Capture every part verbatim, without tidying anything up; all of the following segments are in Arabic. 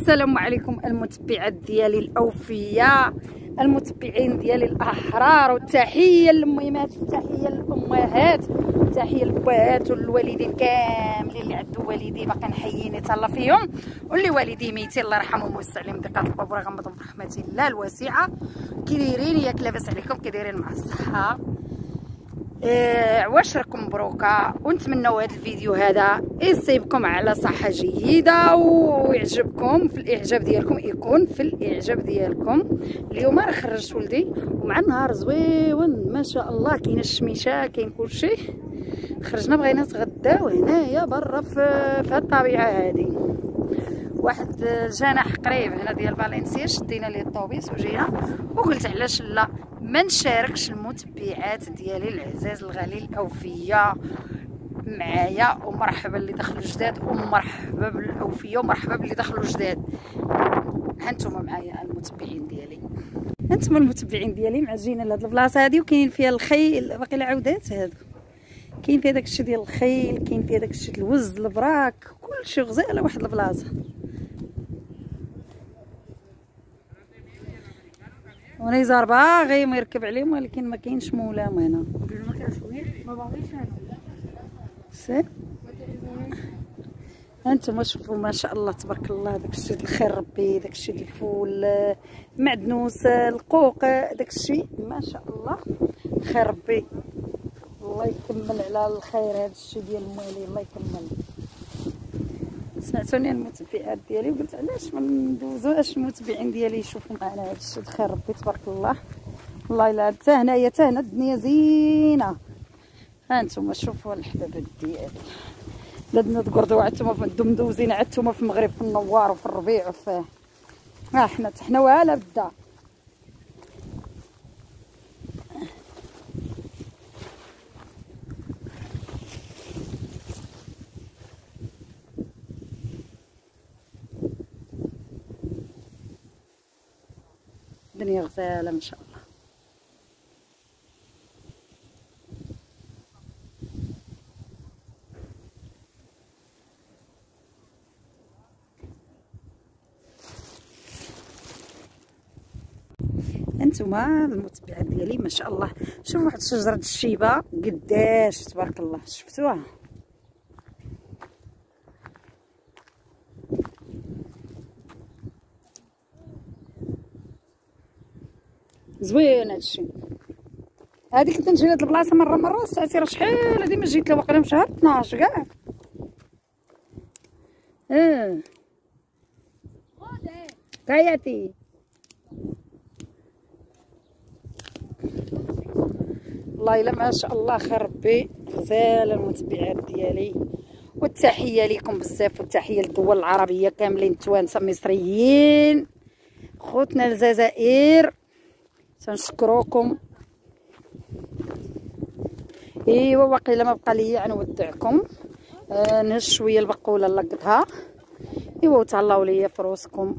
السلام عليكم المتبعات ديالي الاوفياء، المتبعين ديالي الاحرار، والتحيه للميمات، والتحيه للامهات، والتحيه للباهات والوالدين كاملين اللي عندهم والدي باقي حيين يتهلا فيهم، واللي والدي ميتين الله يرحمهم ويوسع عليهم دقات القبر ويغمضهم في رحمه الله الواسعه. كي دايرين؟ ياك لاباس عليكم؟ كي دايرين مع الصحه؟ إيه عواشركم مبروكه، ونتمنوا هذا الفيديو هذا يصيبكم على صحه جيده ويعجبكم، في الاعجاب ديالكم يكون في الاعجاب ديالكم. اليوم راه خرجت ولدي ومع النهار زويون ما شاء الله، كاينه الشميشه كاين كلشي. خرجنا بغينا نتغداو هنايا برا في في هاد الطبيعه هذه. واحد الجناح قريب هنا ديال فالنسيا شدينا ليه الطوبيس وجينا، وقلت علاش لا ما نشاركش المتبعات ديالي العزاز الغالي الاوفياء معايا. ومرحبا اللي دخلوا جداد، ومرحبا بالاوفياء، ومرحبا باللي دخلوا جداد. هانتوما معايا المتبعين ديالي، هانتوما المتبعين ديالي معجينا لهاد البلاصه هادي، وكاين فيها الخيل باقي العودات هادو، كاين فيها داكشي ديال الخيل، كاين فيها داكشي ديال الوز البراك، كلشي غزاله واحد البلاصه. وانا يزار باغي ما يركب عليهم، ولكن ما كاينش مولاهم هنا. ما باغيش انا سي. هانتوما شوفوا ما شاء الله تبارك الله، داكشي ديال الخير ربي، داكشي ديال الفول، المعدنوس، القوق، داكشي ما شاء الله خير ربي. الله يكمل على الخير هذا الشيء ديال الموالي، الله يكمل. سمعتوني المتبعات ديالي وقلت علاش ما ندوزوهاش المتبعين ديالي يشوفوا معنا هذا الشيء خير ربي تبارك الله. والله الا حتى هنايا حتى هنا الدنيا زينه. ها انتم شوفوا الحبابات ديالي، بلادنا تقردوا عندتم في الدمدوزين، عندتم في المغرب في النوار وفي الربيع وفي ها حنا حنا وهلا بالدار. الدنيا غزاله ما شاء الله. انتما المتبعات ديالي ما شاء الله، شوفوا واحد شجره الشيبه قداش تبارك الله، شفتوها؟ زوين هادشي. هادي كنت نجي لهاد البلاصه مره مره، ساعتي راه شحال هادي ما جيت لها، واقيلا من شهر اثناش كاع. اه كاياتي والله الا ما شاء الله خير ربي. غزاله المتبعات ديالي، والتحيه ليكم بزاف، والتحيه للدول العربيه كاملين، التوانسه المصريين خوتنا الجزائر تنشكروكم. ايوا واقيلا ما بقى ليا نودعكم، آه نهز شويه البقوله نلقطها. ايوا وتهلاو ليا في روسكم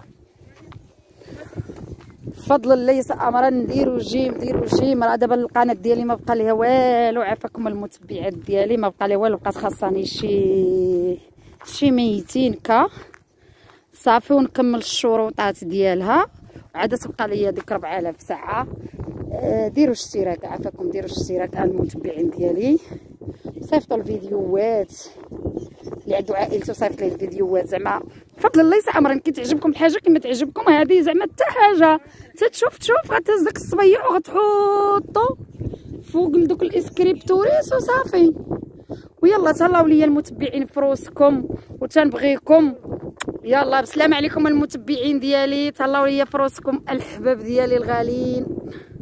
بفضل ليس امرا. نديرو جيم نديرو جيم. راه دابا القناه ديالي ما بقى ليها والو، عافاكم المتبعات ديالي، ما بقى ليها والو، بقات خاصاني شي شي ميتين كا صافي ونكمل الشروطات ديالها، عاد تبقى ليا ديك ربعة آلاف ساعه. آه ديروا اشتراك، عافاكم ديروا اشتراك على المتبعين ديالي، صيفطوا الفيديوهات اللي عنده عائلته، صيفط ليه الفيديوهات زعما بفضل الله يسع امرا. كي تعجبكم الحاجه كما تعجبكم هذه زعما حتى حاجه تتشوف تشوف غتهز داك الصبيع وغتحطو فوق لدوك الاسكريبتوريس وصافي. ويلا تهلاو ليا المتبعين في روسكم وتنبغيكم. يلا بسلام عليكم المتبعين ديالي، تهلاو ليا في روسكم الحباب ديالي الغاليين.